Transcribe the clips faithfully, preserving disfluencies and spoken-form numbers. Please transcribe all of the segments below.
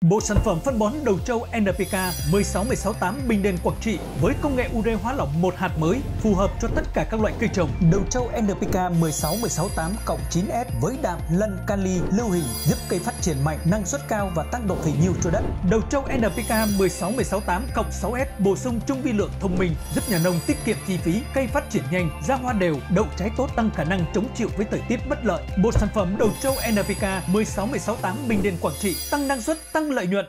Bộ sản phẩm phân bón đầu trâu en pê ca mười sáu mười sáu tám Bình Điền Quảng Trị với công nghệ ure hóa lỏng một hạt mới phù hợp cho tất cả các loại cây trồng. Đầu trâu en pê ca mười sáu mười sáu tám cộng chín S với đạm, lân, kali, lưu huỳnh giúp cây phát triển mạnh, năng suất cao và tăng độ phì nhiêu cho đất. Đầu trâu en pê ca mười sáu mười sáu tám cộng sáu S bổ sung trung vi lượng thông minh giúp nhà nông tiết kiệm chi phí, cây phát triển nhanh, ra hoa đều, đậu trái tốt, tăng khả năng chống chịu với thời tiết bất lợi. Bộ sản phẩm đầu trâu en pê ca mười sáu mười sáu tám Bình Điền Quảng Trị tăng năng suất, tăng lợi nhuận.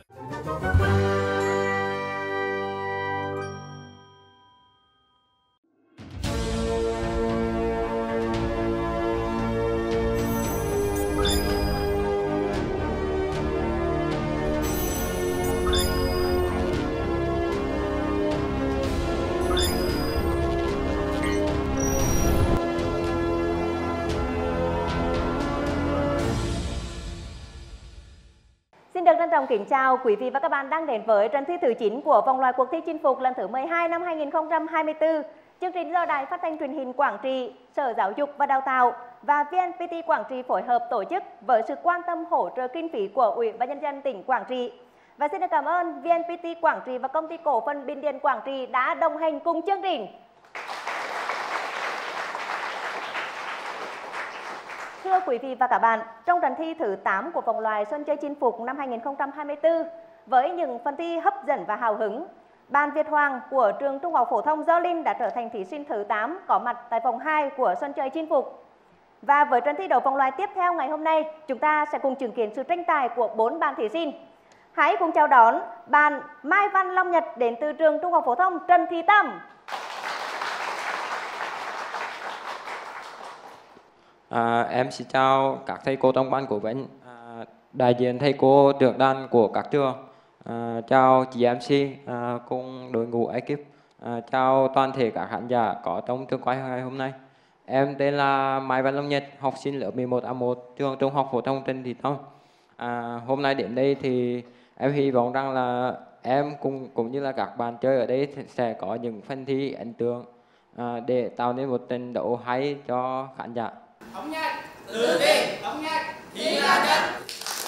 Xin được trân trọng kính chào quý vị và các bạn đang đến với trận thi thứ chín của vòng loại cuộc thi chinh phục lần thứ mười hai năm hai nghìn không trăm hai mươi tư. Chương trình do Đài Phát thanh Truyền hình Quảng Trị, Sở Giáo dục và Đào tạo và vê en pê tê Quảng Trị phối hợp tổ chức với sự quan tâm hỗ trợ kinh phí của Ủy ban Nhân dân tỉnh Quảng Trị. Và xin được cảm ơn vê en pê tê Quảng Trị và Công ty Cổ phần Bình Điền Quảng Trị đã đồng hành cùng chương trình. Thưa quý vị và các bạn, trong trận thi thứ tám của vòng loại Sân chơi chinh phục năm hai nghìn không trăm hai mươi tư, với những phần thi hấp dẫn và hào hứng, Ban Việt Hoàng của trường Trung học phổ thông Gio Linh đã trở thành thí sinh thứ tám có mặt tại vòng hai của Sân chơi chinh phục. Và với trận thi đấu vòng loại tiếp theo ngày hôm nay, chúng ta sẽ cùng chứng kiến sự tranh tài của bốn bạn thí sinh. Hãy cùng chào đón bạn Mai Văn Long Nhật đến từ trường Trung học phổ thông Trần Thị Tâm. À, em xin chào các thầy cô trong ban cố vấn, à, đại diện thầy cô trưởng đoàn của các trường, à, chào chị em xê à, cùng đội ngũ ekip, à, chào toàn thể các khán giả có trong trường quay ngày hôm nay. Em tên là Mai Văn Long Nhật, học sinh lớp mười một A một trường Trung học phổ thông Trần Thị Tâm. À, hôm nay đến đây thì em hy vọng rằng là em cùng cũng như là các bạn chơi ở đây sẽ có những phần thi ấn tượng à, để tạo nên một trận đấu hay cho khán giả. Thống nhất, tự tin, thống nhất, thì là nhất.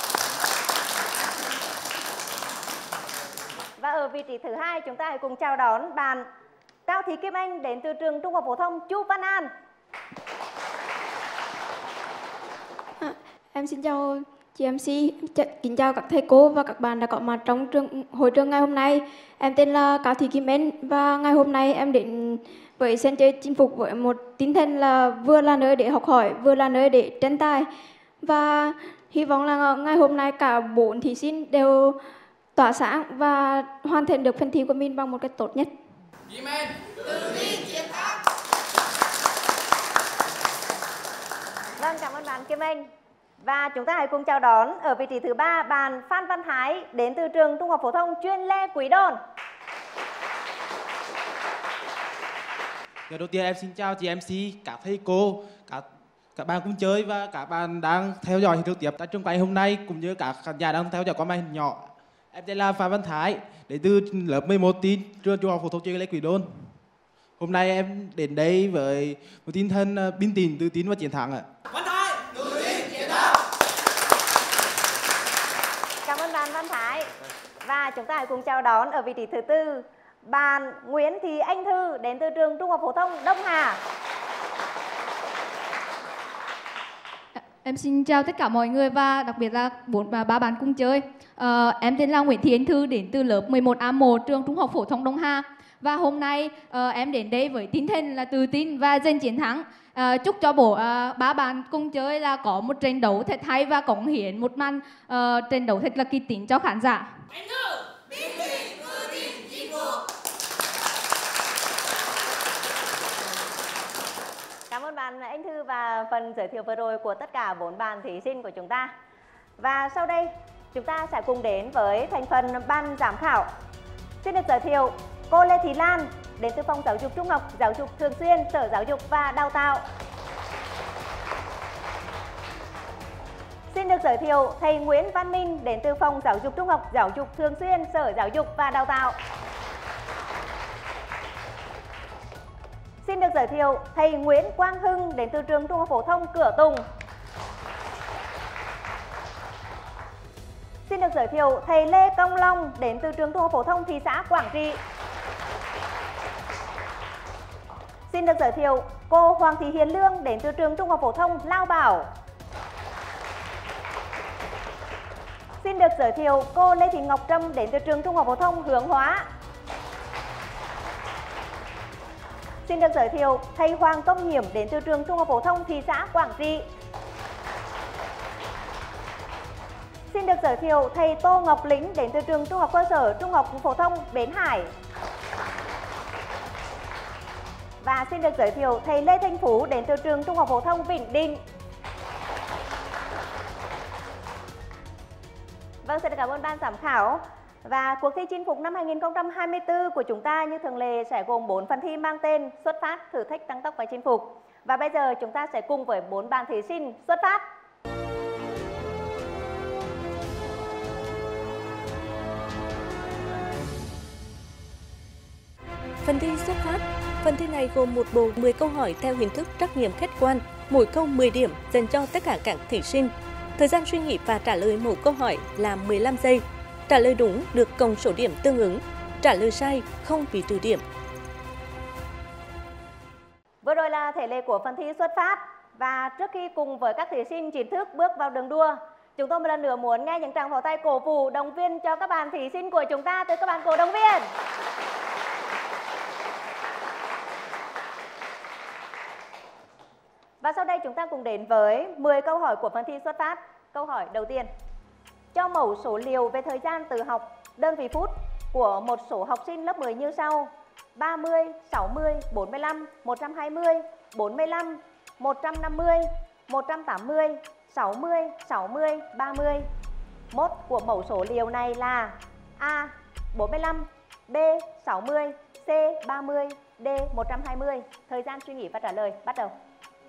Và ở vị trí thứ hai, chúng ta hãy cùng chào đón bạn Cao Thị Kim Anh đến từ trường Trung học phổ thông Chu Văn An. À, em xin chào chị em xê, kính chào các thầy cô và các bạn đã có mặt trong trường hội trường ngày hôm nay. Em tên là Cao Thị Kim Anh và ngày hôm nay em đến với sân chơi chinh phục với một tinh thần là vừa là nơi để học hỏi, vừa là nơi để tranh tài. Và hy vọng là ngày hôm nay cả bốn thí sinh đều tỏa sáng và hoàn thành được phần thi của mình bằng một cách tốt nhất. Kim Anh, tự tin chiến thắng. Vâng, cảm ơn bạn Kim Anh. Và chúng ta hãy cùng chào đón ở vị trí thứ ba bạn Phan Văn Thái đến từ trường Trung học phổ thông chuyên Lê Quý Đôn. Đầu tiên em xin chào chị em xê, các thầy cô, các các bạn cùng chơi và các bạn đang theo dõi trực tiếp tại trường quay hôm nay cũng như các khán giả đang theo dõi qua màn hình nhỏ. Em tên là Phan Văn Thái, đến từ lớp mười một tin trường Trung học phổ thông chuyên Lê Quý Đôn. Hôm nay em đến đây với một tinh thần bình tĩnh, tự tin và chiến thắng ạ. Văn Thái, tự tin chiến thắng. Cảm ơn bạn Văn Thái. Và chúng ta hãy cùng chào đón ở vị trí thứ tư bạn Nguyễn Thị Anh Thư đến từ trường Trung học phổ thông Đông Hà. Em xin chào tất cả mọi người và đặc biệt là bốn và ba bạn cùng chơi. À, em tên là Nguyễn Thị Anh Thư đến từ lớp mười một A một trường Trung học phổ thông Đông Hà. Và hôm nay uh, em đến đây với tinh thần là tự tin và giành chiến thắng. Uh, chúc cho bộ uh, ba bạn cùng chơi là có một trận đấu thật hay và cống hiến một màn uh, trận đấu thật là kịch tính cho khán giả. Anh Thư, bình tĩnh, tự tin, chinh phục. Cảm ơn bạn Anh Thư và phần giới thiệu vừa rồi của tất cả bốn bạn thí sinh của chúng ta. Và sau đây chúng ta sẽ cùng đến với thành phần ban giám khảo. Xin được giới thiệu cô Lê Thị Lan đến từ phòng giáo dục trung học, giáo dục thường xuyên, Sở Giáo dục và Đào tạo. Xin được giới thiệu thầy Nguyễn Văn Minh đến từ phòng giáo dục trung học, giáo dục thường xuyên, Sở Giáo dục và Đào tạo. Xin được giới thiệu thầy Nguyễn Quang Hưng đến từ trường Trung học phổ thông Cửa Tùng. Xin được giới thiệu thầy Lê Công Long đến từ trường Trung học phổ thông thị xã Quảng Trị. Xin được giới thiệu cô Hoàng Thị Hiền Lương đến từ trường Trung học phổ thông Lao Bảo. Xin được giới thiệu cô Lê Thị Ngọc Trâm đến từ trường Trung học phổ thông Hướng Hóa. Xin được giới thiệu thầy Hoàng Công Hiểm đến từ trường Trung học phổ thông thị xã Quảng Trị. Xin được giới thiệu thầy Tô Ngọc Lĩnh đến từ trường Trung học cơ sở Trung học phổ thông Bến Hải. Và xin được giới thiệu thầy Lê Thanh Phú đến từ trường Trung học phổ thông Vĩnh Định. Vâng, xin cảm ơn ban giám khảo. Và cuộc thi chinh phục năm hai nghìn không trăm hai mươi tư của chúng ta như thường lệ sẽ gồm bốn phần thi mang tên xuất phát, thử thách, tăng tốc và chinh phục. Và bây giờ chúng ta sẽ cùng với bốn bạn thí sinh xuất phát. Phần thi xuất phát. Phần thi này gồm một bộ mười câu hỏi theo hình thức trắc nghiệm khách quan, mỗi câu mười điểm dành cho tất cả các thí sinh. Thời gian suy nghĩ và trả lời mỗi câu hỏi là mười lăm giây. Trả lời đúng được cộng số điểm tương ứng. Trả lời sai không bị trừ điểm. Vừa rồi là thể lệ của phần thi xuất phát. Và trước khi cùng với các thí sinh chính thức bước vào đường đua, chúng tôi một lần nữa muốn nghe những tràng pháo tay cổ vũ động viên cho các bạn thí sinh của chúng ta từ các bạn cổ động viên. Và sau đây chúng ta cùng đến với mười câu hỏi của phần thi xuất phát. Câu hỏi đầu tiên. Cho mẫu số liệu về thời gian tự học đơn vị phút của một số học sinh lớp mười như sau: ba mươi, sáu mươi, bốn mươi lăm, một trăm hai mươi, bốn mươi lăm, một trăm năm mươi, một trăm tám mươi, sáu mươi, sáu mươi, ba mươi. Mốt của mẫu số liệu này là A. bốn mươi lăm, B. sáu mươi, C. ba mươi, D. một trăm hai mươi. Thời gian suy nghĩ và trả lời bắt đầu.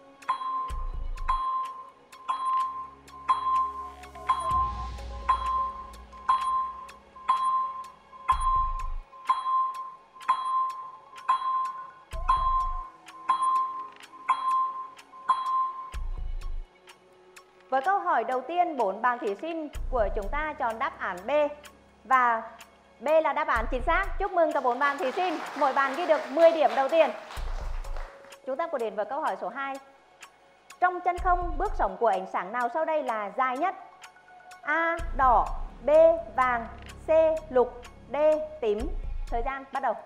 Với câu hỏi đầu tiên, bốn bạn thí sinh của chúng ta chọn đáp án B. Và B là đáp án chính xác. Chúc mừng cả bốn bạn thí sinh. Mỗi bạn ghi được mười điểm đầu tiên. Chúng ta cùng đến với câu hỏi số hai. Trong chân không, bước sóng của ánh sáng nào sau đây là dài nhất? A. Đỏ, B. Vàng, C. Lục, D. Tím. Thời gian bắt đầu.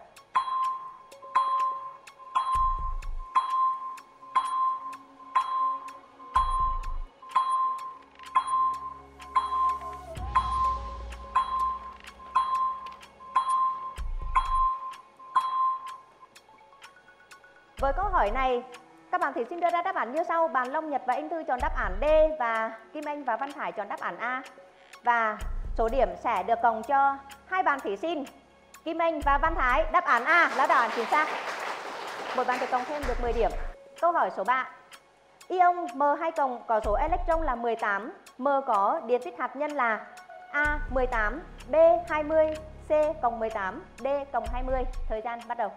Với câu hỏi này, các bạn thí sinh đưa ra đáp án như sau. Bạn Long Nhật và Anh Thư chọn đáp án D và Kim Anh và Văn Hải chọn đáp án A. Và số điểm sẽ được cộng cho hai bạn thí sinh Kim Anh và Văn Hải. Đáp án A là đáp án chính xác. Mỗi bạn được cộng thêm được mười điểm. Câu hỏi số ba. Ion M hai cộng có số electron là mười tám. M có điện tích hạt nhân là A. mười tám, B. hai mươi, C. cộng mười tám, D. cộng hai mươi. Thời gian bắt đầu.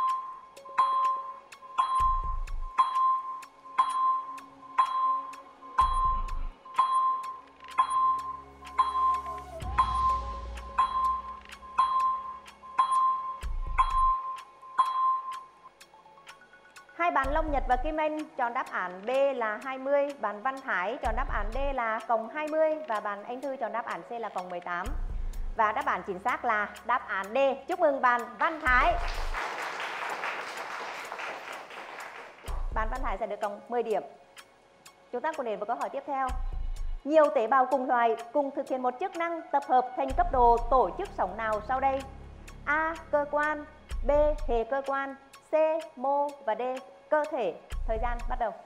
Hai bạn Long Nhật và Kim Anh chọn đáp án B là hai mươi, bạn Văn Thái chọn đáp án D là cộng hai mươi và bạn Anh Thư chọn đáp án C là cộng mười tám. Và đáp án chính xác là đáp án D. Chúc mừng bạn Văn Thái. Bạn Văn Thái sẽ được cộng mười điểm. Chúng ta cùng đến với câu hỏi tiếp theo. Nhiều tế bào cùng loài cùng thực hiện một chức năng tập hợp thành cấp độ tổ chức sống nào sau đây? A. Cơ quan, B. Hệ cơ quan, C. Mô và D. Cơ thể. Thời gian bắt đầu.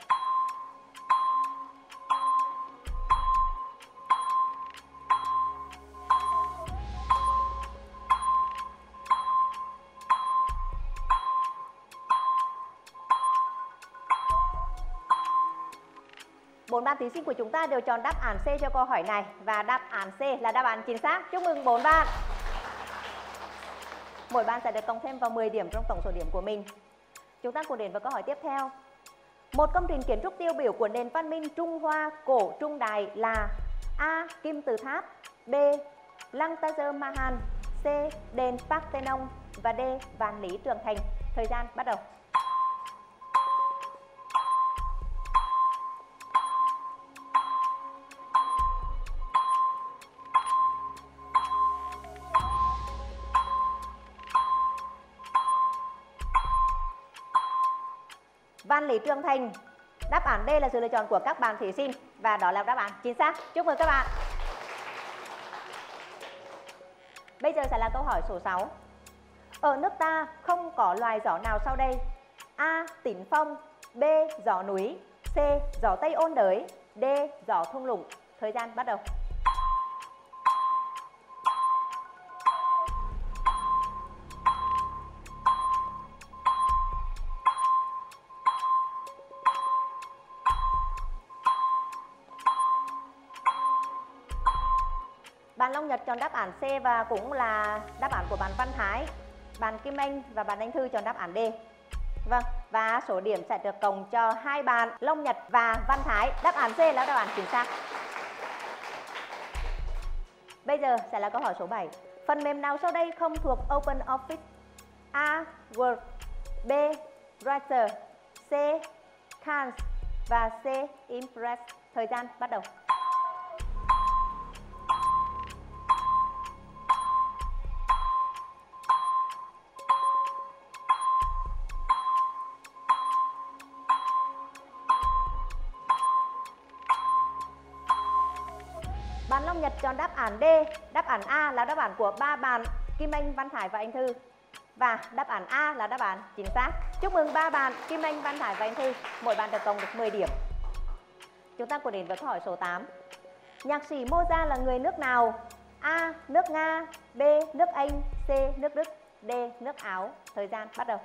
Bốn bạn thí sinh của chúng ta đều chọn đáp án C cho câu hỏi này và đáp án C là đáp án chính xác. Chúc mừng bốn bạn. Mỗi bạn sẽ được cộng thêm vào mười điểm trong tổng số điểm của mình. Chúng ta cùng đến với câu hỏi tiếp theo. Một công trình kiến trúc tiêu biểu của nền văn minh Trung Hoa cổ Trung Đại là A. Kim Tự Tháp, B. Lăng Taj Mahal, C. Đền Parthenon và D. Vạn Lý Trường Thành. Thời gian bắt đầu. Vạn Lý Trường Thành, đáp án D là sự lựa chọn của các bạn thí sinh và đó là đáp án chính xác. Chúc mừng các bạn. Bây giờ sẽ là câu hỏi số sáu. Ở nước ta không có loài gió nào sau đây? A. Tín phong, B. Gió núi, C. Gió Tây ôn đới, D. Gió thung lũng. Thời gian bắt đầu. Bạn Long Nhật chọn đáp án C và cũng là đáp án của bạn Văn Thái. Bạn Kim Anh và bạn Anh Thư chọn đáp án D. Vâng, và số điểm sẽ được cộng cho hai bạn Long Nhật và Văn Thái. Đáp án C là đáp án chính xác. Bây giờ sẽ là câu hỏi số bảy. Phần mềm nào sau đây không thuộc Open Office? A. Word, B. Writer, C. Canva và C. Impress. Thời gian bắt đầu. Bạn Long Nhật chọn đáp án D, đáp án A là đáp án của ba bạn Kim Anh, Văn Thái và Anh Thư. Và đáp án A là đáp án chính xác. Chúc mừng ba bạn Kim Anh, Văn Thái và Anh Thư. Mỗi bạn được cộng được mười điểm. Chúng ta cùng đến với câu hỏi số tám. Nhạc sĩ Mozart là người nước nào? A. Nước Nga, B. Nước Anh, C. Nước Đức, D. Nước Áo. Thời gian bắt đầu.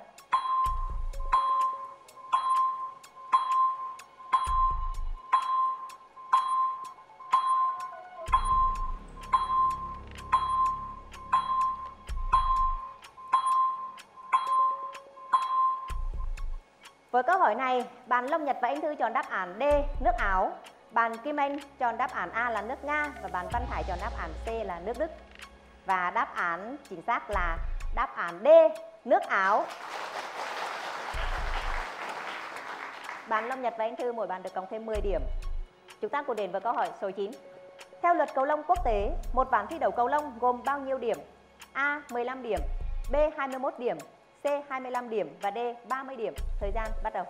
Với câu hỏi này, bạn Long Nhật và Anh Thư chọn đáp án D, nước Áo. Bạn Kim Anh chọn đáp án A là nước Nga và bạn Văn Hải chọn đáp án C là nước Đức. Và đáp án chính xác là đáp án D, nước Áo. Bạn Long Nhật và Anh Thư mỗi bạn được cộng thêm mười điểm. Chúng ta cùng đến với câu hỏi số chín. Theo luật cầu lông quốc tế, một ván thi đấu cầu lông gồm bao nhiêu điểm? A. mười lăm điểm, B. hai mươi mốt điểm, C. hai mươi lăm điểm và D. ba mươi điểm. Thời gian bắt đầu.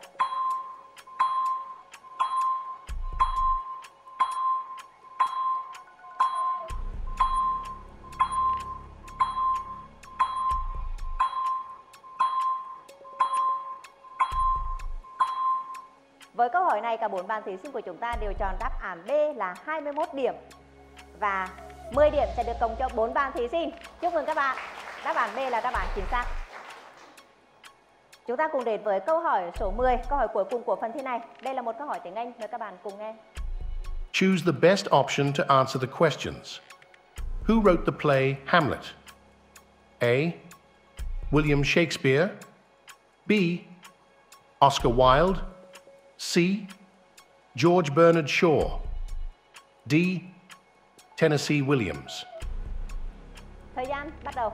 Với câu hỏi này, cả bốn bạn thí sinh của chúng ta đều chọn đáp án B là hai mươi mốt điểm. Và mười điểm sẽ được cộng cho bốn bạn thí sinh. Chúc mừng các bạn. Đáp án B là đáp án chính xác. Chúng ta cùng đến với câu hỏi số mười, câu hỏi cuối cùng của phần thi này. Đây là một câu hỏi tiếng Anh, mời các bạn cùng nghe. Choose the best option to answer the questions. Who wrote the play Hamlet? A. William Shakespeare, B. Oscar Wilde, C. George Bernard Shaw, D. Tennessee Williams. Thời gian bắt đầu.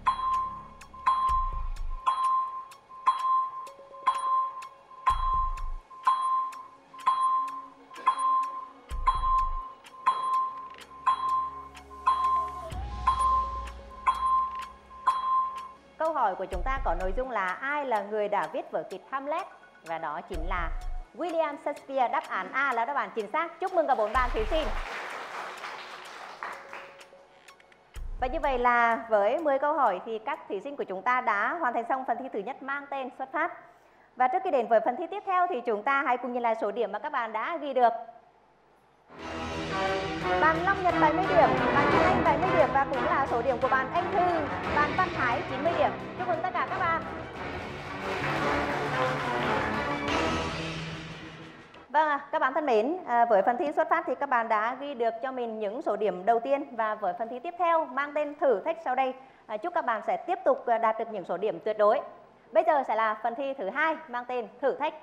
Câu hỏi của chúng ta có nội dung là ai là người đã viết vở kịch Hamlet? Và đó chính là William Shakespeare. Đáp án A là đáp án chính xác. Chúc mừng cả bốn bạn thí sinh. Và như vậy là với mười câu hỏi thì các thí sinh của chúng ta đã hoàn thành xong phần thi thứ nhất mang tên Xuất phát. Và trước khi đến với phần thi tiếp theo thì chúng ta hãy cùng nhìn lại số điểm mà các bạn đã ghi được. Bạn Long Nhật bảy mươi điểm, bạn Kim Anh bảy mươi điểm và cũng là số điểm của bạn Anh Thư, bạn Văn Thái chín mươi điểm. Chúc mừng tất cả các bạn. Vâng ạ, à, các bạn thân mến, à, với phần thi xuất phát thì các bạn đã ghi được cho mình những số điểm đầu tiên và với phần thi tiếp theo mang tên thử thách sau đây, à, chúc các bạn sẽ tiếp tục đạt được những số điểm tuyệt đối. Bây giờ sẽ là phần thi thứ hai mang tên thử thách.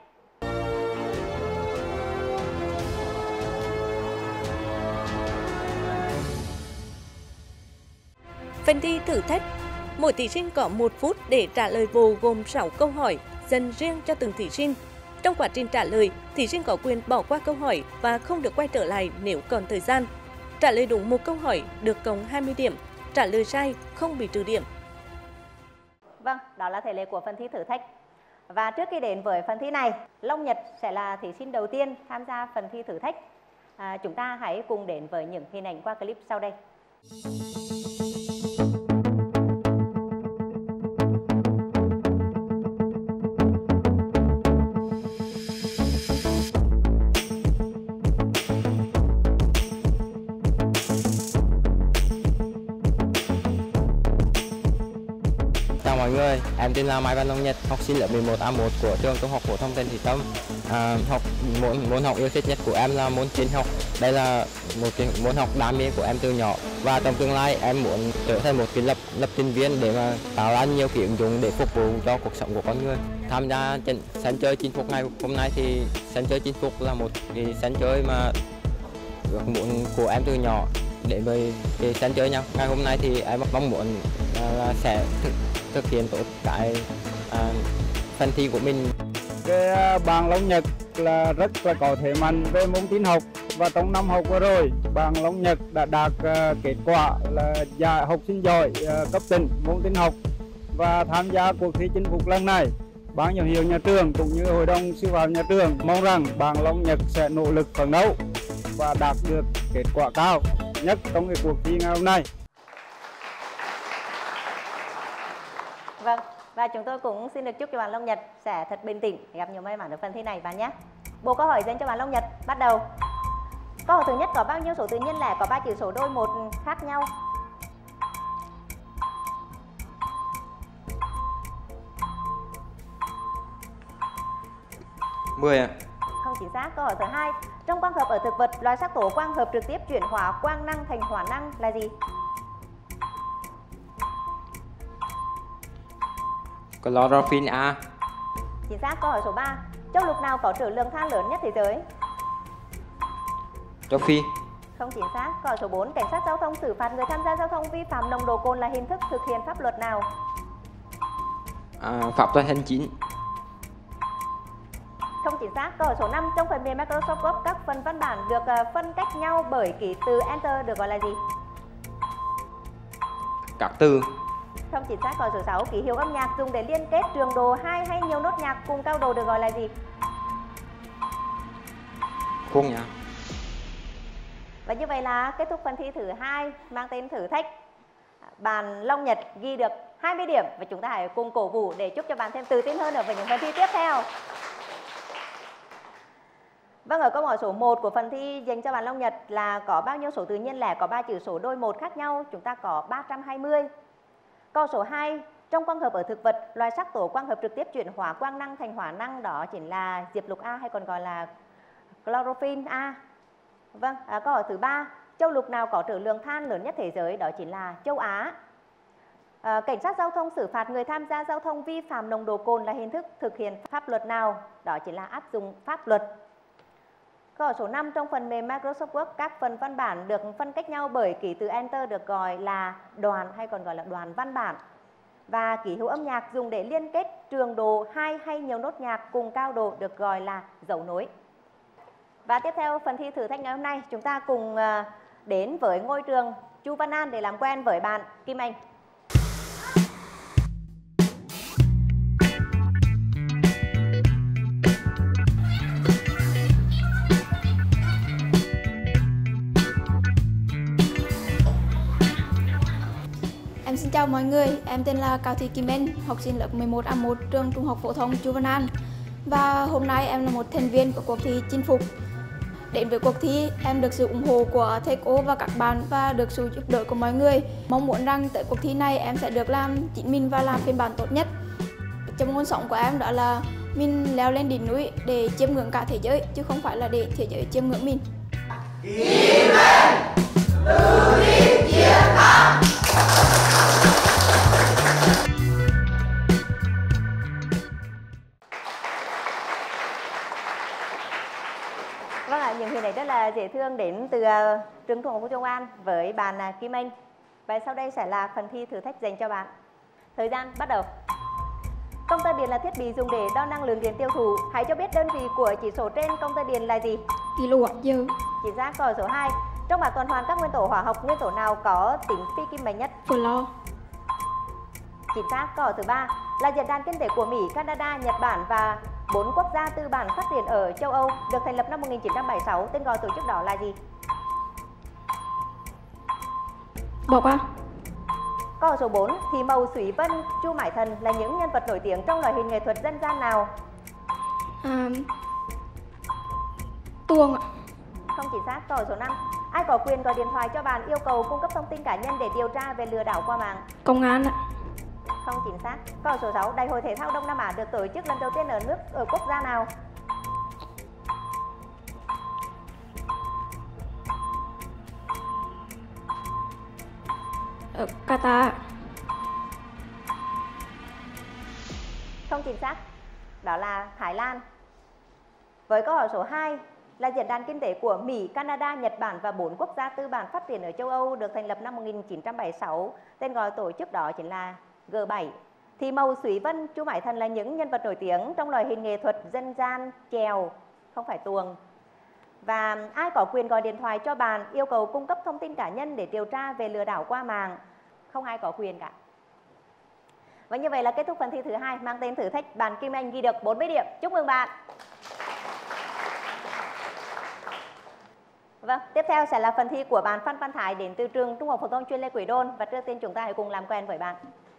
Phần thi thử thách. Mỗi thí sinh có một phút để trả lời bộ gồm sáu câu hỏi dành riêng cho từng thí sinh. Trong quá trình trả lời, thí sinh có quyền bỏ qua câu hỏi và không được quay trở lại nếu còn thời gian. Trả lời đúng một câu hỏi được cộng hai mươi điểm, trả lời sai không bị trừ điểm. Vâng, đó là thể lệ của phần thi thử thách. Và trước khi đến với phần thi này, Long Nhật sẽ là thí sinh đầu tiên tham gia phần thi thử thách. À, chúng ta hãy cùng đến với những hình ảnh qua clip sau đây. Chào mọi người, em tên là Mai Văn Long Nhật, học sinh lớp mười một A một của trường Trung học phổ thông Trần Thị Tông. À, học môn môn học yêu thích nhất của em là môn tin học. Đây là một cái môn học đam mê của em từ nhỏ và trong tương lai em muốn trở thành một cái lập lập trình viên để mà tạo ra nhiều cái ứng dụng để phục vụ cho cuộc sống của con người. Tham gia trận sân chơi chinh phục ngày hôm nay thì sân chơi chinh phục là một cái sân chơi mà ước muốn của em từ nhỏ. Để với cái sân chơi nhau ngày hôm nay thì em mong muốn là sẽ thực, thực hiện tốt cái à, phần thi của mình. Cái bạn Long Nhật là rất là có thế mạnh về môn tin học và trong năm học vừa rồi bạn Long Nhật đã đạt uh, kết quả là giải học sinh giỏi uh, cấp tỉnh môn tin học và tham gia cuộc thi chinh phục lần này. Ban giám hiệu nhà trường cũng như hội đồng sư phạm nhà trường mong rằng bạn Long Nhật sẽ nỗ lực phấn đấu và đạt được kết quả cao nhất trong cái cuộc thi ngày hôm nay. Vâng, và chúng tôi cũng xin được chúc cho bạn Long Nhật sẽ thật bình tĩnh, gặp nhiều may mắn ở phần thi này bạn nhé. Bộ câu hỏi dành cho bạn Long Nhật bắt đầu. Câu hỏi thứ nhất có bao nhiêu số tự nhiên lẻ có ba chữ số đôi một khác nhau? mười ạ. Không chính xác. Câu hỏi thứ hai, trong quang hợp ở thực vật, loại sắc tố quang hợp trực tiếp chuyển hóa quang năng thành hỏa năng là gì? Chlorophyll A. Chính xác. Câu hỏi số ba, châu lục nào có trữ lượng than lớn nhất thế giới? Châu Phi. Không chính xác. Câu hỏi số bốn, cảnh sát giao thông xử phạt người tham gia giao thông vi phạm nồng độ cồn là hình thức thực hiện pháp luật nào? À, pháp luật hành chính. Không chính xác. Câu hỏi số năm, trong phần mềm Microsoft Word, các phần văn bản được phân cách nhau bởi ký từ Enter được gọi là gì? Các từ. Không chính xác. Câu hỏi số sáu, ký hiệu âm nhạc dùng để liên kết trường đồ hai hay nhiều nốt nhạc cùng cao độ được gọi là gì? Khuôn nhạc. Và như vậy là kết thúc phần thi thứ hai mang tên thử thách. Bạn Long Nhật ghi được hai mươi điểm và chúng ta hãy cùng cổ vũ để chúc cho bạn thêm tự tin hơn ở những phần thi tiếp theo. Vâng, ở câu hỏi số một của phần thi dành cho bạn Long Nhật là có bao nhiêu số tự nhiên lẻ có ba chữ số đôi một khác nhau? Chúng ta có ba trăm hai mươi. Câu số hai, trong quang hợp ở thực vật, loại sắc tố quang hợp trực tiếp chuyển hóa quang năng thành hỏa năng đó chính là diệp lục A hay còn gọi là chlorophyll A. Vâng, à, câu hỏi thứ ba, châu lục nào có trữ lượng than lớn nhất thế giới? Đó chính là châu Á. À, cảnh sát giao thông xử phạt người tham gia giao thông vi phạm nồng độ cồn là hình thức thực hiện pháp luật nào? Đó chính là áp dụng pháp luật. Câu hỏi số năm, trong phần mềm Microsoft Word, các phần văn bản được phân cách nhau bởi ký từ Enter được gọi là đoàn hay còn gọi là đoàn văn bản. Và ký hiệu âm nhạc dùng để liên kết trường đồ hai hay nhiều nốt nhạc cùng cao độ được gọi là dấu nối. Và tiếp theo phần thi thử thách ngày hôm nay, chúng ta cùng đến với ngôi trường Chu Văn An để làm quen với bạn Kim Anh. Em xin chào mọi người, em tên là Cao Thị Kim Anh, học sinh lớp mười một A một trường Trung học phổ thông Chu Văn An. Và hôm nay em là một thành viên của cuộc thi chinh phục. Đến với cuộc thi, em được sự ủng hộ của thầy cô và các bạn và được sự giúp đỡ của mọi người. Mong muốn rằng tới cuộc thi này em sẽ được làm chính mình và làm phiên bản tốt nhất. Trong ngôn sống của em đó là mình leo lên đỉnh núi để chiêm ngưỡng cả thế giới, chứ không phải là để thế giới chiêm ngưỡng mình. Kim Anh, tự tin chiến thắng. Vâng ạ, những hình ảnh rất là dễ thương đến từ uh, trường Trung học phổ thông An với bạn uh, Kim Anh. Và sau đây sẽ là phần thi thử thách dành cho bạn. Thời gian bắt đầu. Công tơ điện là thiết bị dùng để đo năng lượng điện tiêu thụ. Hãy cho biết đơn vị của chỉ số trên công tơ điện là gì? Kilowatt-giờ. Chính xác. Câu hỏi số hai. Trong bảng tuần hoàn các nguyên tố hóa học, nguyên tố nào có tính phi kim mạnh nhất? Flo. Chính xác. Câu hỏi thứ ba. Là diễn đàn kinh tế của Mỹ, Canada, Nhật Bản và bốn quốc gia tư bản phát triển ở châu Âu được thành lập năm một nghìn chín trăm bảy mươi sáu. Tên gọi tổ chức đó là gì? Bỏ qua. Câu hỏi số bốn. Thì Mầu, Thủy Vân, Chu Mải Thần là những nhân vật nổi tiếng trong loại hình nghệ thuật dân gian nào? À, tuồng ạ. Không chính xác. Câu hỏi số năm. Ai có quyền gọi điện thoại cho bạn yêu cầu cung cấp thông tin cá nhân để điều tra về lừa đảo qua mạng? Công an ạ. Không chính xác. Câu hỏi số sáu. Đại hội thể thao Đông Nam Á được tổ chức lần đầu tiên ở nước ở quốc gia nào? Ở Qatar. Không chính xác. Đó là Thái Lan. Với câu hỏi số hai. Là diễn đàn kinh tế của Mỹ, Canada, Nhật Bản và bốn quốc gia tư bản phát triển ở châu Âu được thành lập năm một nghìn chín trăm bảy mươi sáu. Tên gọi tổ chức đó chính là G bảy. Thì Mầu, Thủy Vân, Chu Mải Thần là những nhân vật nổi tiếng trong loại hình nghệ thuật dân gian chèo, không phải tuồng. Và ai có quyền gọi điện thoại cho bạn yêu cầu cung cấp thông tin cá nhân để điều tra về lừa đảo qua mạng? Không ai có quyền cả. Và như vậy là kết thúc phần thi thứ hai mang tên thử thách bạn Kim Anh ghi được bốn mươi điểm. Chúc mừng bạn. Vâng, tiếp theo sẽ là phần thi của bạn Phan Văn Thái đến từ trường Trung học phổ thông chuyên Lê Quý Đôn, và trước tiên chúng ta hãy cùng làm quen với bạn.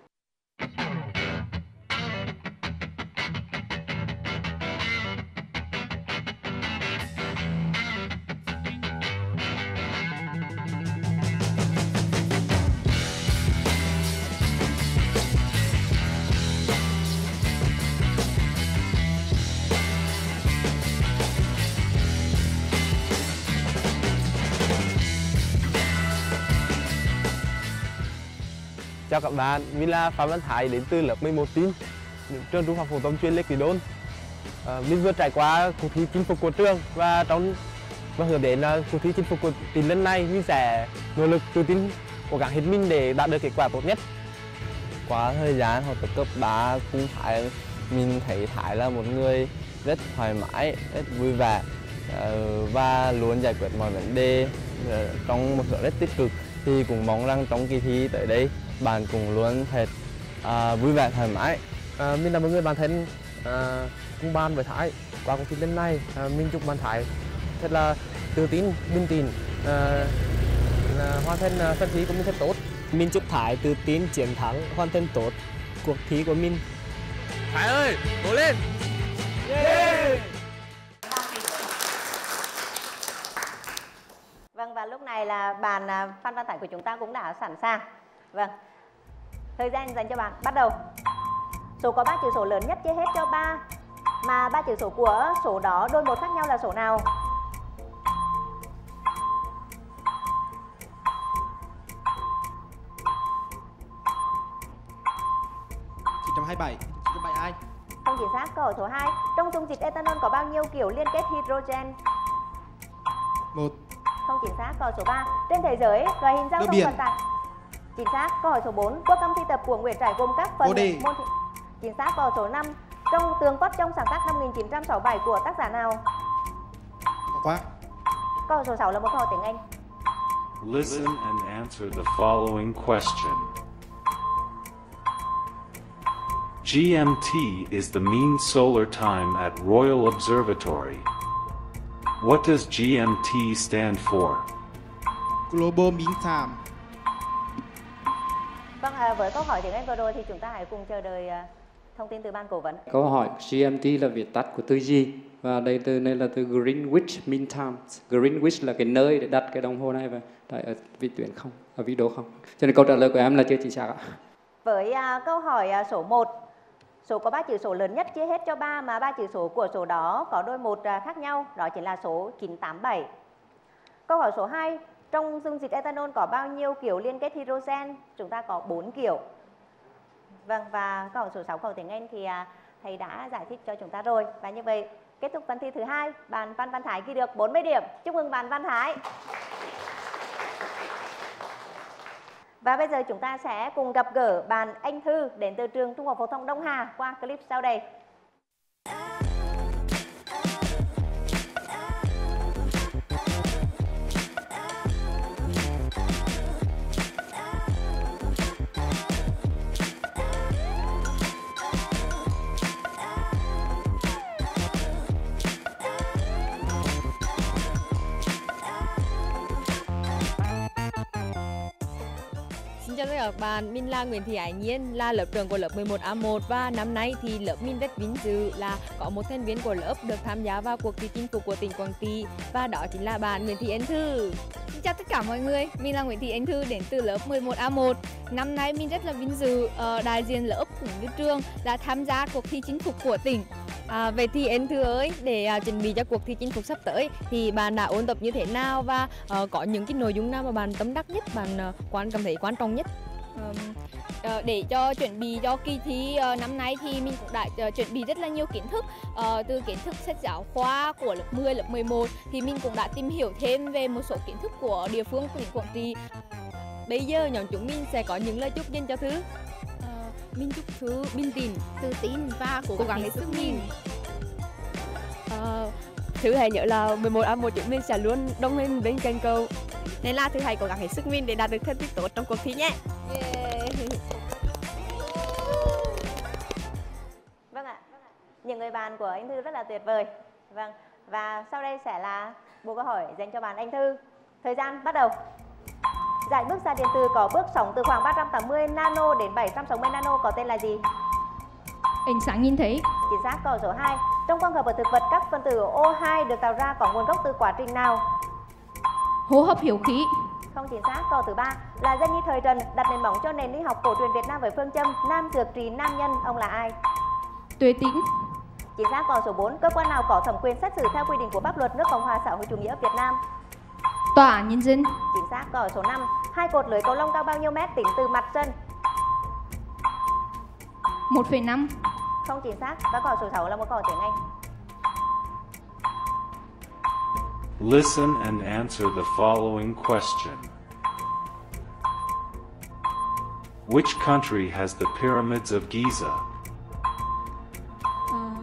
Chào các bạn, mình là Phạm Văn Thái đến từ lớp mười một tin trường Trung học phổ thông chuyên Lê Quý Đôn. À, mình vừa trải qua cuộc thi chinh phục của trường và trong và hướng đến là cuộc thi chinh phục của tỉnh lần này mình sẽ nỗ lực tự tin cố gắng hết mình để đạt được kết quả tốt nhất. Qua thời gian học tập cấp ba cùng Thái, mình thấy Thái là một người rất thoải mái, rất vui vẻ và luôn giải quyết mọi vấn đề trong một hướng rất tích cực. Thì cũng mong rằng trong kỳ thi tới đây bạn cũng luôn thật à, vui vẻ thoải mái. À, mình là một người bạn thân à, cùng ban với Thái. Qua cuộc thi lần này à, mình chúc bạn Thái thật là tự tin, bình tĩnh, à, hoàn thành à, phần thi của mình thật tốt. Mình chúc Thái tự tin chiến thắng, hoàn thành tốt cuộc thi của mình. Thái ơi, cố lên! Yeah! Vâng, và lúc này là bạn Phan Văn Thái của chúng ta cũng đã sẵn sàng. Vâng, thời gian dành cho bạn bắt đầu. Số có ba chữ số lớn nhất chia hết cho ba, mà ba chữ số của số đó đôi một khác nhau là số nào? chín trăm hai mươi bảy, chín trăm bảy mươi hai. Không chính xác. Câu hỏi số hai. Trong dung dịch ethanol có bao nhiêu kiểu liên kết hydrogen? Một. Không chính xác. Câu hỏi số ba. Trên thế giới, loại hình giao thông vận tải. Chính xác. Câu hỏi số bốn. Quốc âm thi tập của Nguyễn Trãi gồm các phần môn thi. Chính xác. Câu hỏi số năm. Trong tường vắt trong sáng tác năm một nghìn chín trăm sáu mươi bảy của tác giả nào? Quá. Câu hỏi số sáu là một câu hỏi tiếng Anh. Listen and answer the following question. G M T is the mean solar time at Royal Observatory. What does G M T stand for? Global Mean Time. Vâng, à, với câu hỏi tiếng Anh vừa rồi thì chúng ta hãy cùng chờ đợi uh, thông tin từ ban cố vấn. Câu hỏi G M T là viết tắt của từ gì? Và đây từ này là từ Greenwich Mean Time. Greenwich là cái nơi để đặt cái đồng hồ này, và tại ở vị tuyến không, ở vĩ độ không. Cho nên câu trả lời của em là chưa chính xác ạ. Với uh, câu hỏi uh, số một. Số có ba chữ số lớn nhất chia hết cho ba, mà ba chữ số của số đó có đôi một khác nhau, đó chính là số chín trăm tám mươi bảy. Câu hỏi số hai. Trong dung dịch ethanol có bao nhiêu kiểu liên kết hydrogen? Chúng ta có bốn kiểu. Vâng, và câu hỏi số sáu, câu tiếng Anh thì thầy đã giải thích cho chúng ta rồi. Và như vậy, kết thúc phần thi thứ hai, bạn Phan Văn Thái ghi được bốn mươi điểm. Chúc mừng bạn Văn Thái. Và bây giờ chúng ta sẽ cùng gặp gỡ bạn Anh Thư đến từ trường Trung học phổ thông Đông Hà qua clip sau đây. Xin chào tất cả các bạn, mình là Nguyễn Thị Ái Nhiên, là lớp trưởng của lớp mười một A một và năm nay thì lớp mình rất vinh dự là có một thành viên của lớp được tham gia vào cuộc thi chinh phục của tỉnh Quảng Trị và đó chính là bạn Nguyễn Thị Anh Thư. Xin chào tất cả mọi người, mình là Nguyễn Thị Anh Thư đến từ lớp mười một A một. Năm nay mình rất là vinh dự uh, đại diện lớp cũng như trường là tham gia cuộc thi chinh phục của tỉnh. À, vậy thì anh Thư ơi, để uh, chuẩn bị cho cuộc thi chinh phục sắp tới thì bạn đã ôn tập như thế nào và uh, có những cái nội dung nào mà bạn tâm đắc nhất, bạn uh, quan cảm thấy quan trọng nhất? Um, uh, để cho chuẩn bị cho kỳ thi uh, năm nay thì mình cũng đã uh, chuẩn bị rất là nhiều kiến thức, uh, từ kiến thức sách giáo khoa của lớp mười, lớp mười một thì mình cũng đã tìm hiểu thêm về một số kiến thức của địa phương của tỉnh Quảng Trị. Bây giờ nhóm chúng mình sẽ có những lời chúc dành cho Thư. Uh, mình chúc Thư bình tĩnh, tự tin và cố, cố gắng hết sức mình. Uh, Thư hãy nhớ là mười một A một chúng mình sẽ luôn đồng hành bên cạnh cậu. Nên là Thư hãy cố gắng hết sức mình để đạt được thành tích tốt trong cuộc thi nhé. Yeah. Vâng ạ, những người bạn của anh Thư rất là tuyệt vời. Vâng, và sau đây sẽ là bộ câu hỏi dành cho bạn Anh Thư. Thời gian bắt đầu. Giải bước xa điện từ có bước sóng từ khoảng ba trăm tám mươi nano đến bảy trăm sáu mươi nano có tên là gì? Ánh sáng nhìn thấy. Chính xác, câu số hai. Trong quang hợp ở thực vật, các phân tử O hai được tạo ra có nguồn gốc từ quá trình nào? Hô hấp hiếu khí. Không chính xác, câu thứ ba. Là dân nhi thời Trần đặt nền móng cho nền y học cổ truyền Việt Nam với phương châm nam dược trị nam nhân, ông là ai? Tuệ Tĩnh. Chính xác, câu số bốn. Cơ quan nào có thẩm quyền xét xử theo quy định của pháp luật nước Cộng hòa xã hội chủ nghĩa Việt Nam? Tòa án nhân dân. Chính xác, câu số năm. Hai cột lưới cầu lông cao bao nhiêu mét tính từ mặt sân? một phẩy năm. Không chính xác, và câu số sáu là một câu tiếng Anh. Listen and answer the following question. Which country has the pyramids of Giza? Uh,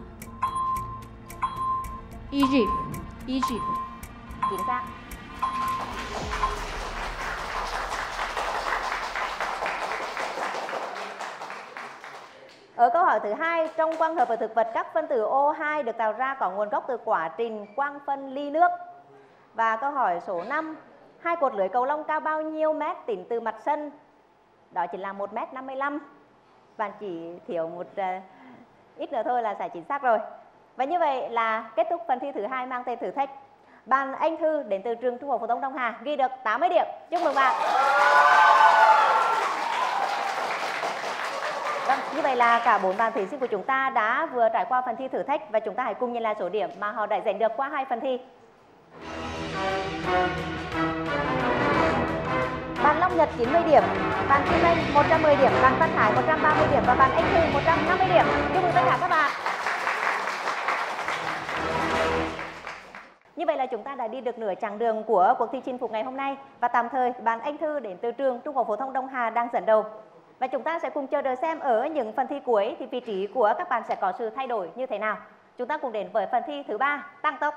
Egypt. Egypt. Chính xác. Ở câu hỏi thứ hai, trong quang hợp ở thực vật, các phân tử O hai được tạo ra có nguồn gốc từ quá trình quang phân ly nước. Và câu hỏi số năm, hai cột lưới cầu lông cao bao nhiêu mét tính từ mặt sân? Đó chính là một mét năm mươi lăm. Bạn chỉ thiếu một uh, ít nữa thôi là sẽ chính xác rồi. Và như vậy là kết thúc phần thi thứ hai mang tên thử thách. Bạn Anh Thư đến từ trường Trung học phổ thông Đông Hà ghi được tám mươi điểm. Chúc mừng bạn. Vâng, như vậy là cả bốn bạn thí sinh của chúng ta đã vừa trải qua phần thi thử thách và chúng ta hãy cùng nhìn lại số điểm mà họ đã giành được qua hai phần thi. Bạn Long Nhật chín mươi điểm, bạn Kim Anh một trăm mười điểm, bạn Văn Hải một trăm ba mươi điểm và bạn Anh Thư một trăm năm mươi điểm. Chúc mừng tất cả các bạn. Như vậy là chúng ta đã đi được nửa chặng đường của cuộc thi chinh phục ngày hôm nay và tạm thời bạn Anh Thư đến từ trường Trung học phổ thông Đông Hà đang dẫn đầu. Và chúng ta sẽ cùng chờ đợi xem ở những phần thi cuối thì vị trí của các bạn sẽ có sự thay đổi như thế nào. Chúng ta cùng đến với phần thi thứ ba, tăng tốc.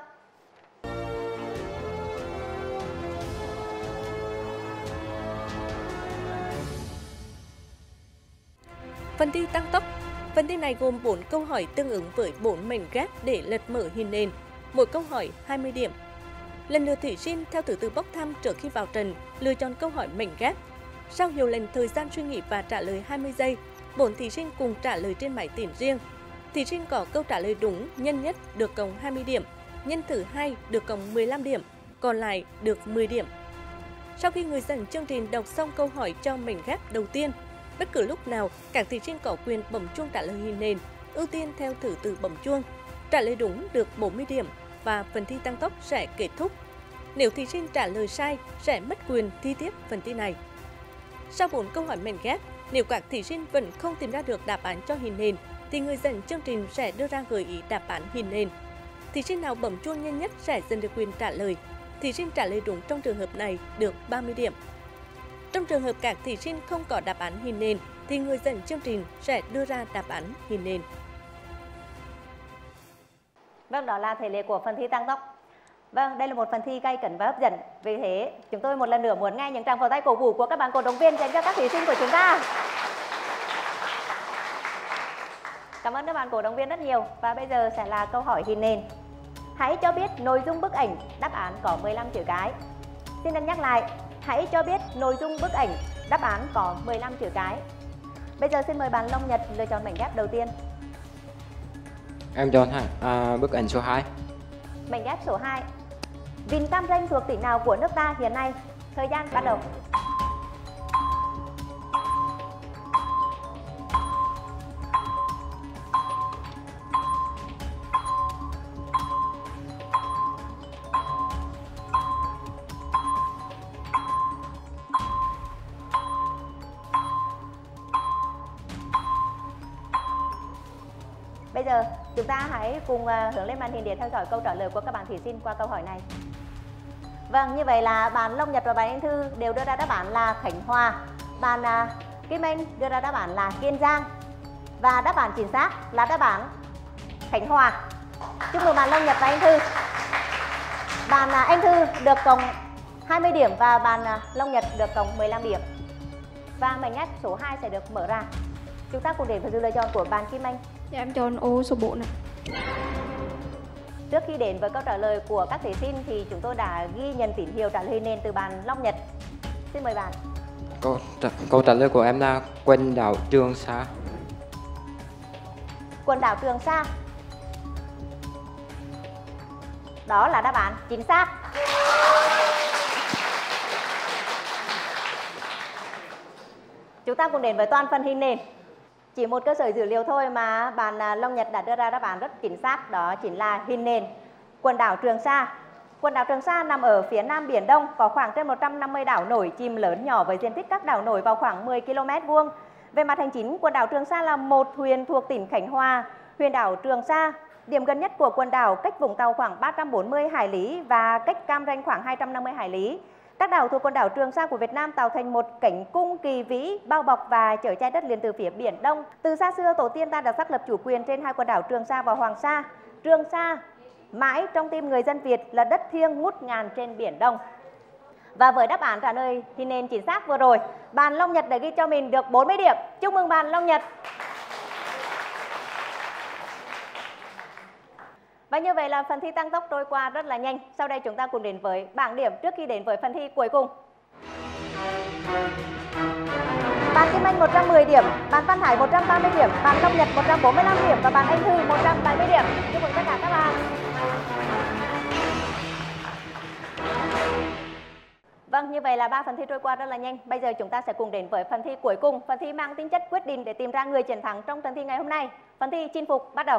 Phần thi tăng tốc. Phần thi này gồm bốn câu hỏi tương ứng với bốn mảnh ghép để lật mở hình nền. Mỗi câu hỏi hai mươi điểm. Lần lượt thí sinh theo thứ tự bốc thăm trước khi vào trận lựa chọn câu hỏi mảnh ghép. Sau nhiều lần thời gian suy nghĩ và trả lời hai mươi giây, bốn thí sinh cùng trả lời trên máy tính riêng. Thí sinh có câu trả lời đúng nhân nhất được cộng hai mươi điểm, nhân thứ hai được cộng mười lăm điểm, còn lại được mười điểm. Sau khi người dẫn chương trình đọc xong câu hỏi cho mảnh ghép đầu tiên, bất cứ lúc nào các thí sinh có quyền bấm chuông trả lời hình nền, ưu tiên theo thứ tự bấm chuông. Trả lời đúng được bốn mươi điểm và phần thi tăng tốc sẽ kết thúc. Nếu thí sinh trả lời sai sẽ mất quyền thi tiếp phần thi này. Sau bốn câu hỏi mảnh ghép, nếu các thí sinh vẫn không tìm ra được đáp án cho hình nền, thì người dẫn chương trình sẽ đưa ra gợi ý đáp án hình nền. Thí sinh nào bấm chuông nhanh nhất sẽ giành được quyền trả lời. Thí sinh trả lời đúng trong trường hợp này được ba mươi điểm. Trong trường hợp các thí sinh không có đáp án hình nền thì người dẫn chương trình sẽ đưa ra đáp án hình nền. Vâng, đó là thể lệ của phần thi tăng tốc. Vâng, đây là một phần thi gay cấn và hấp dẫn. Vì thế, chúng tôi một lần nữa muốn nghe những tràng pháo tay cổ vũ của các bạn cổ động viên dành cho các thí sinh của chúng ta. Cảm ơn các bạn cổ động viên rất nhiều. Và bây giờ sẽ là câu hỏi hình nền. Hãy cho biết nội dung bức ảnh, đáp án có mười lăm chữ cái. Xin được nhắc lại, hãy cho biết nội dung bức ảnh, đáp án có mười lăm chữ cái. Bây giờ xin mời bạn Long Nhật lựa chọn mảnh ghép đầu tiên. Em chọn hả? À, bức ảnh số hai. Mảnh ghép số hai. Vịnh Cam Ranh thuộc tỉnh nào của nước ta hiện nay? Thời gian bắt đầu. Bây giờ chúng ta hãy cùng hướng lên màn hình để theo dõi câu trả lời của các bạn thí sinh qua câu hỏi này. Vâng, như vậy là bạn Long Nhật và bạn Anh Thư đều đưa ra đáp án là Khánh Hòa. Bạn Kim Anh đưa ra đáp án là Kiên Giang. Và đáp án chính xác là đáp án Khánh Hòa. Chúc mừng bạn Long Nhật và Anh Thư. Bạn Anh Thư được cộng hai mươi điểm và bạn Long Nhật được cộng mười lăm điểm. Và mảnh ghép số hai sẽ được mở ra. Chúng ta cùng đến với sự lựa chọn của bạn Kim Anh. Dạ, em chọn ô số bốn ạ. Trước khi đến với câu trả lời của các thí sinh thì chúng tôi đã ghi nhận tín hiệu trả lời nền từ bạn Long Nhật. Xin mời bạn. Câu, câu trả lời của em là quần đảo Trường Sa. Quần đảo Trường Sa. Đó là đáp án chính xác. Chúng ta cùng đến với toàn phần hình nền. Chỉ một cơ sở dữ liệu thôi mà bạn Long Nhật đã đưa ra đáp án rất chính xác, đó chính là hình nền. Quần đảo Trường Sa. Quần đảo Trường Sa nằm ở phía nam Biển Đông, có khoảng trên một trăm năm mươi đảo nổi chìm lớn nhỏ với diện tích các đảo nổi vào khoảng mười ki lô mét vuông. Về mặt hành chính, quần đảo Trường Sa là một huyện thuộc tỉnh Khánh Hòa. Huyện đảo Trường Sa, điểm gần nhất của quần đảo cách Vũng Tàu khoảng ba trăm bốn mươi hải lý và cách Cam Ranh khoảng hai trăm năm mươi hải lý. Các đảo thuộc quần đảo Trường Sa của Việt Nam tạo thành một cảnh cung kỳ vĩ, bao bọc và chở che đất liền từ phía Biển Đông. Từ xa xưa, tổ tiên ta đã xác lập chủ quyền trên hai quần đảo Trường Sa và Hoàng Sa. Trường Sa mãi trong tim người dân Việt là đất thiêng ngút ngàn trên Biển Đông. Và với đáp án trả lời thì nên chính xác vừa rồi, bạn Long Nhật đã ghi cho mình được bốn mươi điểm. Chúc mừng bạn Long Nhật. Và như vậy là phần thi tăng tốc trôi qua rất là nhanh. Sau đây chúng ta cùng đến với bảng điểm trước khi đến với phần thi cuối cùng. Bạn Kim Anh một trăm mười điểm, bạn Văn Hải một trăm ba mươi điểm, bạn Long Nhật một trăm bốn mươi lăm điểm và bạn Anh Thư một trăm bảy mươi điểm. Chúc mừng tất cả các bạn. Vâng, như vậy là ba phần thi trôi qua rất là nhanh. Bây giờ chúng ta sẽ cùng đến với phần thi cuối cùng, phần thi mang tính chất quyết định để tìm ra người chiến thắng trong trận thi ngày hôm nay. Phần thi chinh phục bắt đầu.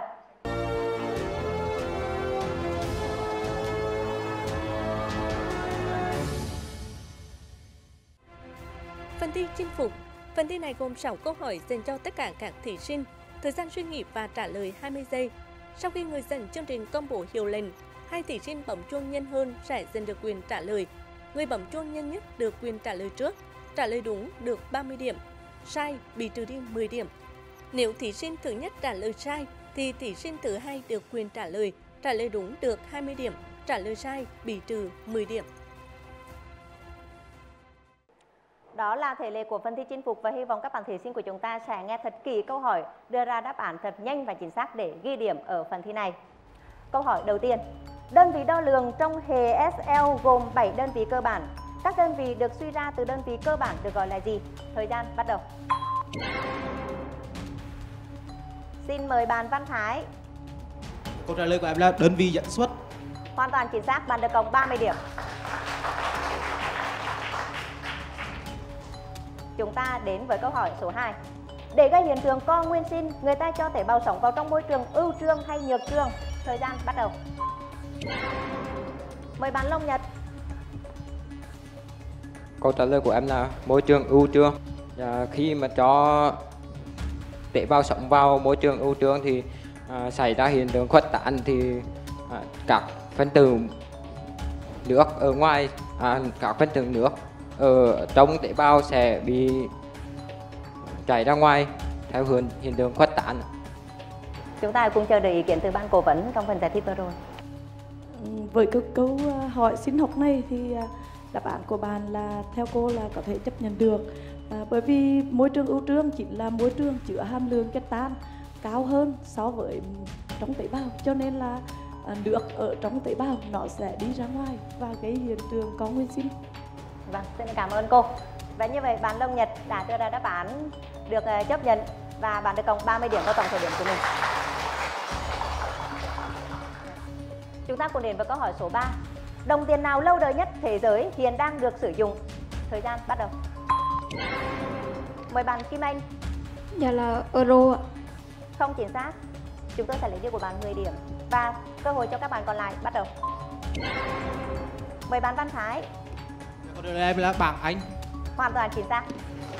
Phần thi chinh phục. Phần thi này gồm sáu câu hỏi dành cho tất cả các thí sinh. Thời gian suy nghĩ và trả lời hai mươi giây. Sau khi người dẫn chương trình công bố hiệu lệnh, hai thí sinh bấm chuông nhanh hơn sẽ giành được quyền trả lời. Người bấm chuông nhanh nhất được quyền trả lời trước. Trả lời đúng được ba mươi điểm. Sai bị trừ đi mười điểm. Nếu thí sinh thứ nhất trả lời sai thì thí sinh thứ hai được quyền trả lời. Trả lời đúng được hai mươi điểm. Trả lời sai bị trừ mười điểm. Đó là thể lệ của phần thi chinh phục và hy vọng các bạn thí sinh của chúng ta sẽ nghe thật kỹ câu hỏi, đưa ra đáp án thật nhanh và chính xác để ghi điểm ở phần thi này. Câu hỏi đầu tiên. Đơn vị đo lường trong hệ ét lờ gồm bảy đơn vị cơ bản. Các đơn vị được suy ra từ đơn vị cơ bản được gọi là gì? Thời gian bắt đầu. Xin mời bạn Văn Thái. Câu trả lời của em là đơn vị dẫn xuất. Hoàn toàn chính xác, bạn được cộng ba mươi điểm. Chúng ta đến với câu hỏi số hai. Để gây hiện tượng co nguyên sinh, người ta cho tế bào sống vào trong môi trường ưu trương hay nhược trương? Thời gian bắt đầu. Mời bạn Long Nhật. Câu trả lời của em là môi trường ưu trương. Và khi mà cho tế bào sống vào môi trường ưu trương thì à, xảy ra hiện tượng khuếch tán thì à, các phân tử nước ở ngoài, à, các phân tử nước ở trong tế bào sẽ bị chảy ra ngoài theo hướng hiện tượng khuếch tán. Chúng ta cùng chờ đợi ý kiến từ ban cố vấn trong phần giải thích vừa rồi. Với câu, câu hỏi sinh học này thì đáp án của bạn là theo cô là có thể chấp nhận được, à, bởi vì môi trường ưu trương chính là môi trường chứa hàm lượng chất tan cao hơn so với trong tế bào, cho nên là à, nước ở trong tế bào nó sẽ đi ra ngoài và gây hiện tượng có nguyên sinh. Vâng, xin cảm ơn cô. Và như vậy bạn Long Nhật đã đưa ra đáp án được uh, chấp nhận và bạn được cộng ba mươi điểm vào tổng số điểm của mình. Chúng ta cùng đến với câu hỏi số ba. Đồng tiền nào lâu đời nhất thế giới hiện đang được sử dụng? Thời gian bắt đầu. Mời bạn Kim Anh. Dạ là euro ạ. Không chính xác. Chúng tôi sẽ lấy điểm của bạn mười điểm và cơ hội cho các bạn còn lại bắt đầu. Mời bạn Văn Thái. Câu trả lời em là bảng Anh. Hoàn toàn chính xác.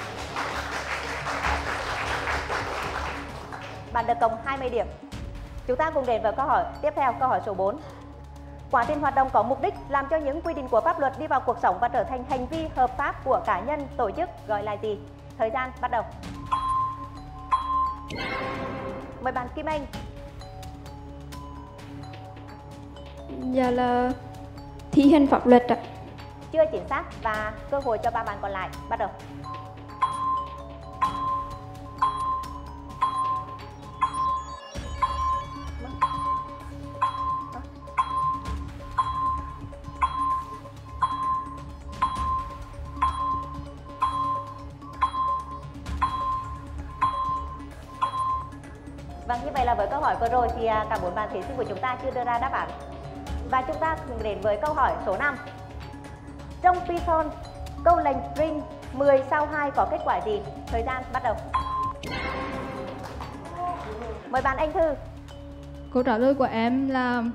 Bạn được cộng hai mươi điểm. Chúng ta cùng đến với câu hỏi tiếp theo, câu hỏi số bốn. Quá trình hoạt động có mục đích làm cho những quy định của pháp luật đi vào cuộc sống và trở thành hành vi hợp pháp của cá nhân, tổ chức gọi là gì? Thời gian bắt đầu. Mời bạn Kim Anh. Dạ là thi hành pháp luật ạ. Chưa chính xác và cơ hội cho ba bạn còn lại bắt đầu. Vâng, như vậy là với câu hỏi vừa rồi thì cả bốn bạn thí sinh của chúng ta chưa đưa ra đáp án. Và chúng ta cùng đến với câu hỏi số năm. Trong Python, câu lệnh string mười sau hai có kết quả gì? Thời gian bắt đầu. Mời bạn Anh Thư. Câu trả lời của em là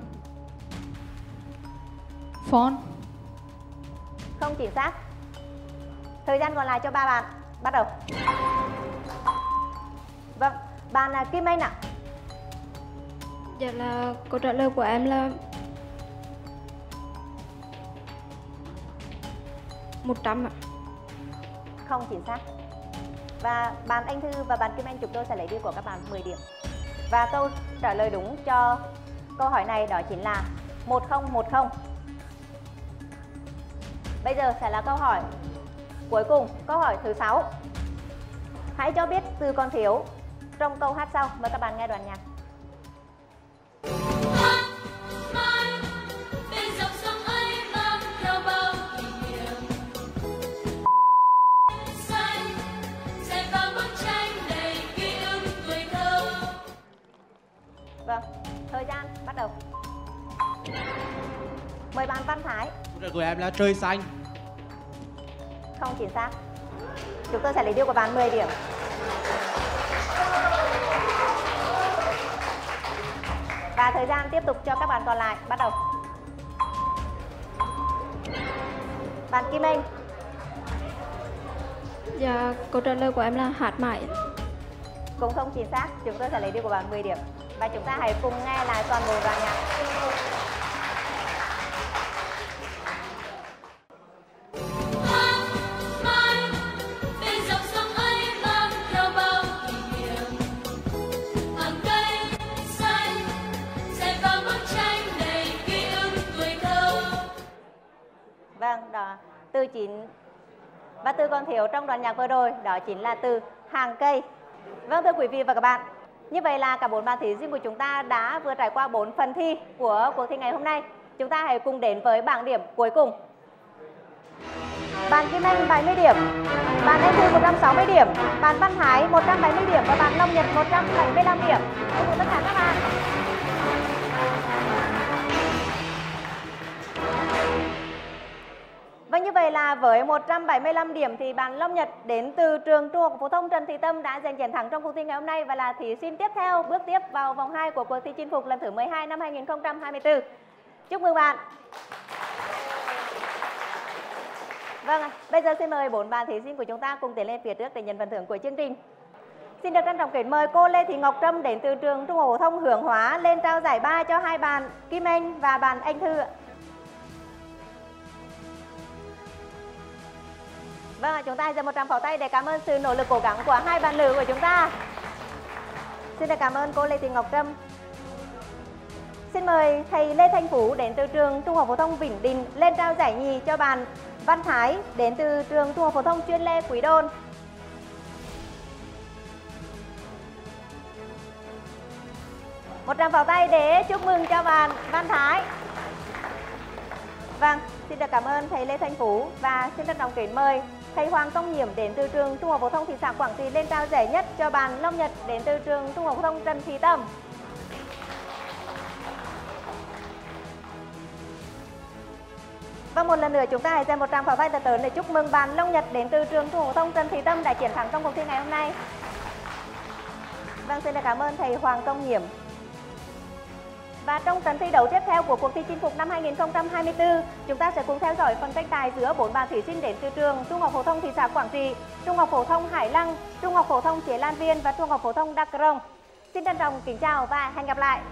font. Không chính xác. Thời gian còn lại cho ba bạn bắt đầu. Vâng, bạn Kim Anh ạ. Dạ là câu trả lời của em là một trăm ạ. Không chính xác. Và bạn Anh Thư và bạn Kim Anh chúng tôi sẽ lấy điểm của các bạn mười điểm. Và câu trả lời đúng cho câu hỏi này đó chính là một không một không. Bây giờ sẽ là câu hỏi cuối cùng, câu hỏi thứ sáu. Hãy cho biết từ còn thiếu trong câu hát sau. Mời các bạn nghe đoạn nhạc. Vâng, thời gian bắt đầu. Mời bạn Văn Thái. Câu trả lời của em là trời xanh. Không chính xác. Chúng tôi sẽ lấy điểm của bạn mười điểm. Và thời gian tiếp tục cho các bạn còn lại bắt đầu. Bạn Kim Anh. Dạ, câu trả lời của em là hạt mãi. Cũng không chính xác. Chúng tôi sẽ lấy điểm của bạn mười điểm. Và chúng ta hãy cùng nghe lại toàn bộ đoạn nhạc. Vâng, đó, từ chín và từ còn thiếu trong đoạn nhạc vừa rồi đó chính là từ hàng cây. Vâng, thưa quý vị và các bạn, như vậy là cả bốn bạn thí sinh của chúng ta đã vừa trải qua bốn phần thi của cuộc thi ngày hôm nay. Chúng ta hãy cùng đến với bảng điểm cuối cùng. Bạn Kim Anh bảy mươi điểm, bạn Anh Thư một trăm sáu mươi điểm, bạn Văn Thái một trăm bảy mươi điểm và bạn Long Nhật một trăm bảy mươi lăm điểm. Chúc mừng tất cả các bạn. Vâng, như vậy là với một trăm bảy mươi lăm điểm thì bạn Long Nhật đến từ trường Trung học phổ thông Trần Thị Tâm đã giành chiến thắng trong cuộc thi ngày hôm nay và là thí sinh tiếp theo bước tiếp vào vòng hai của cuộc thi chinh phục lần thứ mười hai năm hai nghìn không trăm hai mươi tư. Chúc mừng bạn. Vâng, bây giờ xin mời bốn bạn thí sinh của chúng ta cùng tiến lên phía trước để nhận phần thưởng của chương trình. Xin được trân trọng kính mời cô Lê Thị Ngọc Trâm đến từ trường Trung học phổ thông Hướng Hóa lên trao giải ba cho hai bạn Kim Anh và bạn Anh Thư. Vâng, chúng ta dành một tràng pháo tay để cảm ơn sự nỗ lực cố gắng của hai bạn nữ của chúng ta. Xin được cảm ơn cô Lê Thị Ngọc Trâm. Xin mời thầy Lê Thanh Phú đến từ trường Trung học phổ thông Vĩnh Đình lên trao giải nhì cho bạn Văn Thái đến từ trường Trung học phổ thông chuyên Lê Quý Đôn. Một tràng pháo tay để chúc mừng cho bạn Văn Thái. Vâng, xin được cảm ơn thầy Lê Thanh Phú và xin trân trọng kính mời thầy Hoàng Công Nhiễm đến từ trường Trung học phổ thông thị xã Quảng Trị lên trao giải nhất cho bạn Long Nhật đến từ trường Trung học phổ thông Trần Thị Tâm. Và một lần nữa chúng ta hãy dành một tràng pháo tay thật lớn để chúc mừng bạn Long Nhật đến từ trường Trung học phổ thông Trần Thị Tâm đã chiến thắng trong cuộc thi ngày hôm nay. Vâng, xin được cảm ơn thầy Hoàng Công Nhiễm. Và trong trận thi đấu tiếp theo của cuộc thi chinh phục năm hai nghìn không trăm hai mươi tư, chúng ta sẽ cùng theo dõi phần tranh tài giữa bốn bạn thí sinh đến từ trường Trung học phổ thông thị xã Quảng Trị, Trung học phổ thông Hải Lăng, Trung học phổ thông Chế Lan Viên và Trung học phổ thông Đắk Rông. Xin trân trọng kính chào và hẹn gặp lại.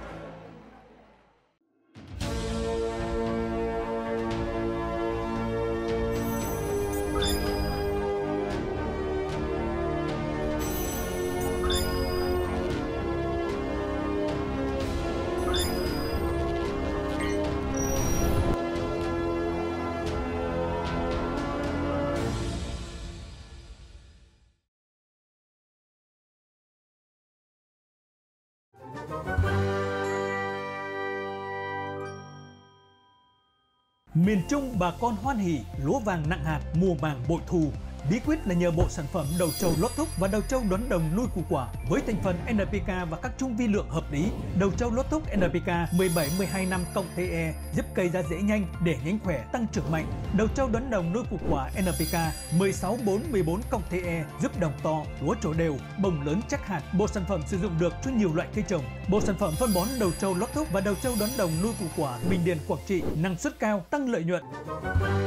Miền Trung bà con hoan hỉ, lúa vàng nặng hạt, mùa màng bội thu. Bí quyết là nhờ bộ sản phẩm đầu trâu lót thúc và đầu trâu đón đồng nuôi củ quả với thành phần en pê ca và các chung vi lượng hợp lý. Đầu trâu lót thúc en pê ca mười bảy mười hai năm cộng tê e giúp cây ra rễ nhanh để nhánh khỏe tăng trưởng mạnh. Đầu trâu đón đồng nuôi củ quả en pê ca mười sáu bốn mười bốn cộng tê e giúp đồng to, lúa trổ đều, bông lớn chắc hạt. Bộ sản phẩm sử dụng được cho nhiều loại cây trồng. Bộ sản phẩm phân bón đầu trâu lót thúc và đầu trâu đón đồng nuôi củ quả Bình Điền Quảng Trị năng suất cao, tăng lợi nhuận.